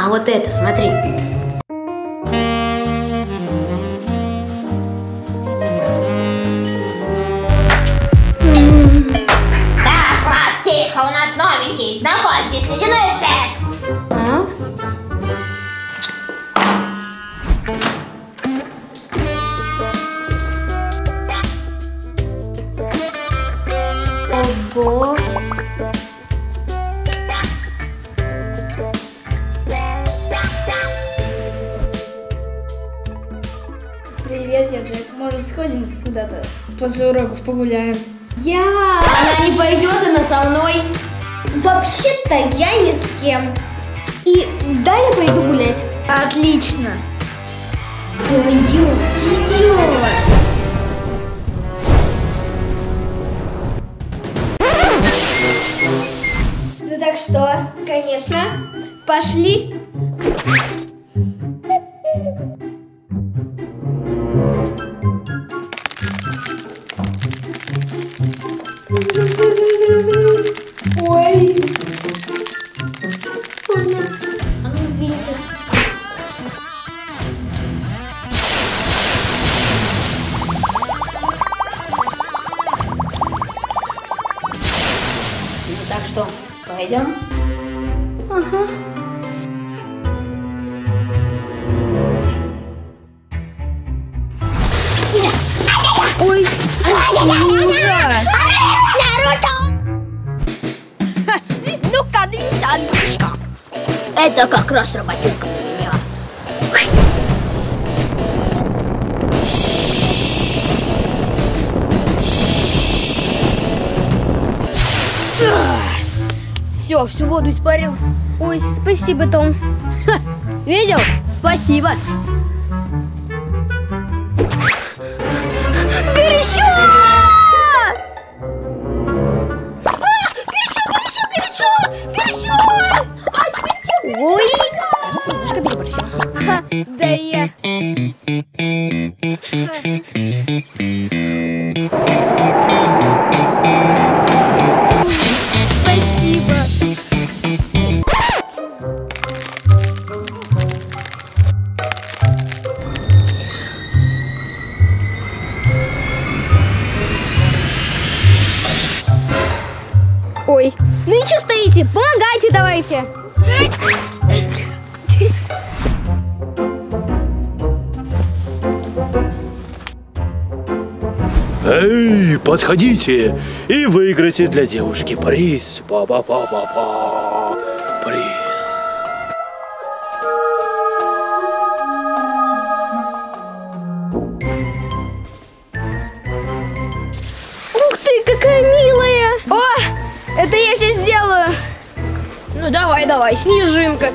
А вот это, смотри. Так, класс, тихо, у нас новенький. Знакомьтесь, ледяной Джек. А? Ого. Привет, я Джек. Может, сходим куда-то после уроков погуляем? Она не пойдет, она со мной. Вообще-то я ни с кем. И да, я пойду гулять. Отлично. Твою тебя. Ну так что, конечно, пошли. Ой. А ну сдвинься. Ну так что, пойдем? Ага. Ой, ужас! Ну-ка, двинься, Андрюшка. Это как раз работенка для меня. Все, всю воду испарил. Ой, спасибо, Том. Видел? Спасибо. Горячо! Горячо! Ой, кажется, немножко переборщил. Да я. Спасибо. Ой, ну и что стоите? Помогайте давайте. Эй, подходите и выиграйте для девушки приз. Па-па-па-па-па. Приз. Ух ты, какая милая! О, это я сейчас сделаю. Ну давай, давай, снежинка.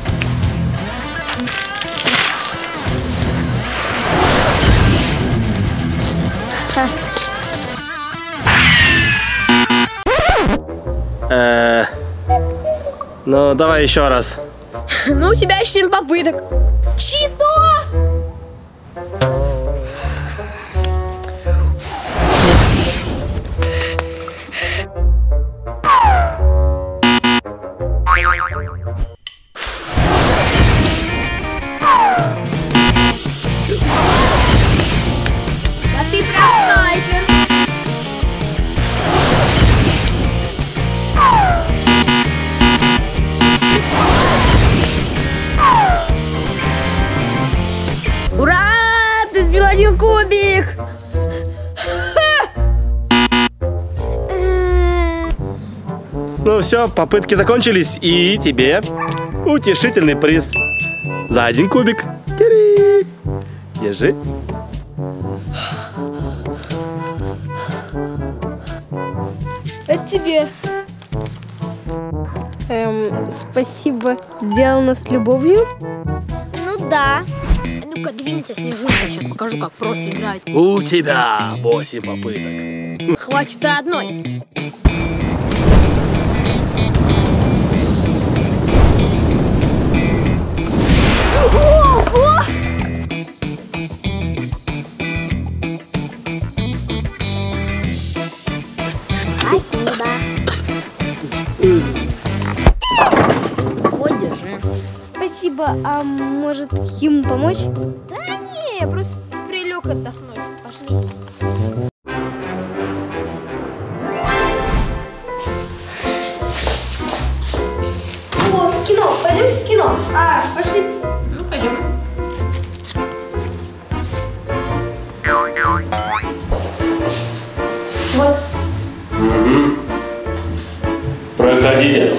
Ну, давай еще раз. Ну, у тебя еще 7 попыток. Что? Да ты прям снайпер. Ура! Ты сбил 1 кубик! Ну все, попытки закончились, и тебе утешительный приз. За 1 кубик. Тири. Держи. Это тебе. Спасибо. Сделано с любовью? Ну да. Ну-ка, двинься, снежинка, сейчас покажу, как профи играют. У тебя 8 попыток. Хватит и одной. Ого! Вот, держи. а может ему помочь? Да не, я просто прилег отдохнуть. Пошли. О, в кино, пойдемте в кино. Пошли. Ну, пойдем. Вот. Проходите.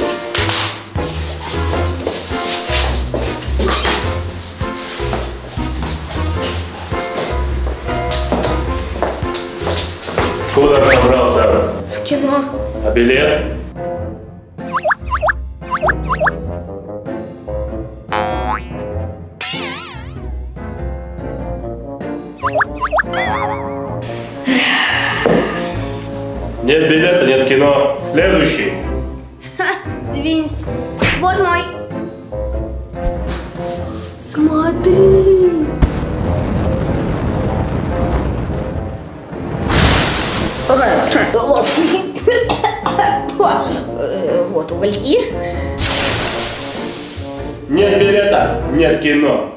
Куда собрался? В кино. А билет? Нет билета, нет кино. Следующий. Двинься. Вот мой. Смотри. Вот угольки. Нет билета, нет кино.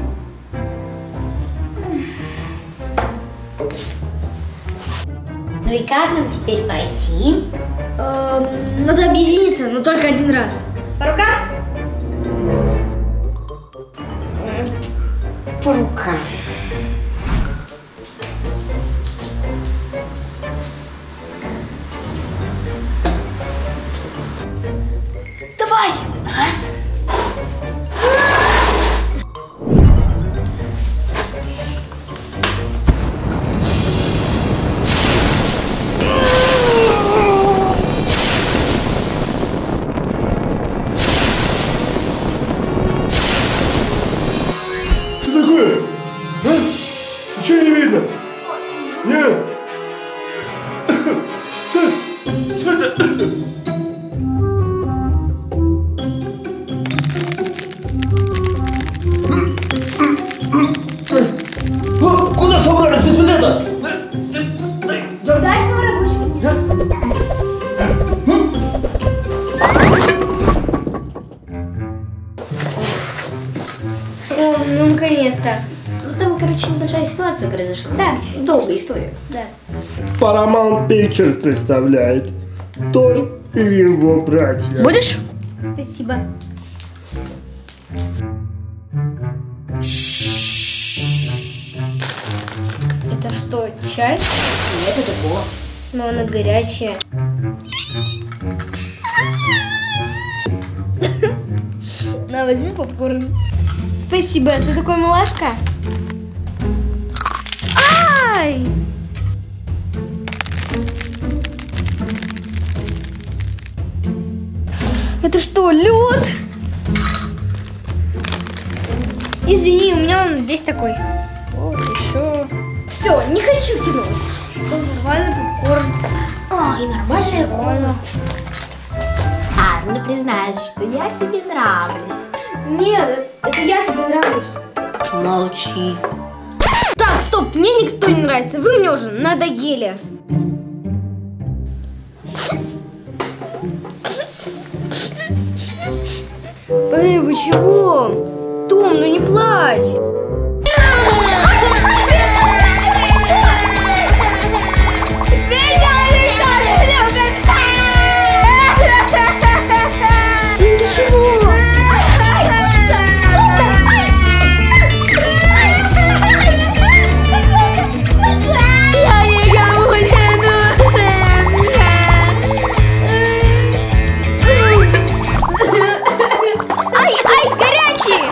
Ну и как нам теперь пройти? Надо объединиться, но только один раз. По рукам? По рукам. Давай! Что такое? А? Ничего не видно. Нет. Что это? Куда собрались без билета? Удачного рабочего. О, ну наконец-то. Ну там, короче, небольшая ситуация произошла. Да, долгая история. Да. Paramount Pictures представляет Той и его братья. Будешь? Спасибо. Это что, чай? Нет, это кола. Но она горячая. На, возьми попкорн. Спасибо, ты такой милашка. Ай! Это что, лед? Извини, у меня он весь такой. Вот еще. Все, не хочу кино. Что, нормально, попкорн? О, и нормальная кола. Ну признаюсь, что я тебе нравлюсь. Нет, это я тебе нравлюсь. Молчи. Так, стоп, мне никто не нравится. Вы мне уже надоели. Эй, вы чего? Том, ну не плачь. Ну ты чего? Ай, горячий!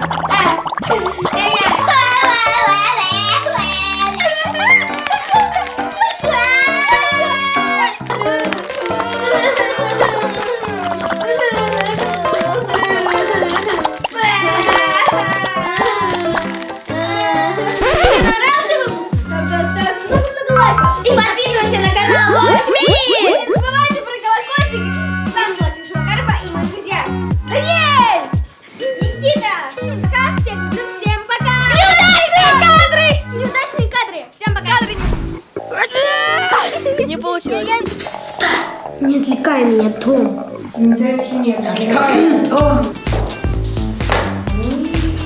И подписывайся на канал Watchme! Не забывайте про колокольчик. С вами была Ксюша Макарова и мои друзья Даниэль, Никита, Хавчик. Ну всем пока! Неудачные кадры! Всем пока! Не получилось. Не отвлекай меня, Том. Отвлекай меня, Том.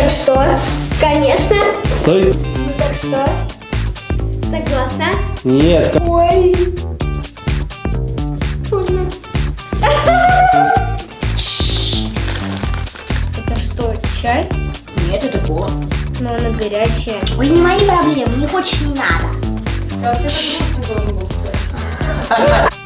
так что? Конечно. Стой. Ну так что? Согласна? Нет. Ой. Трудно. Это что, чай? Нет, это кола. Но она горячая. Ой, не мои проблемы, не хочешь, не надо. Я вообще-то не могу сказать.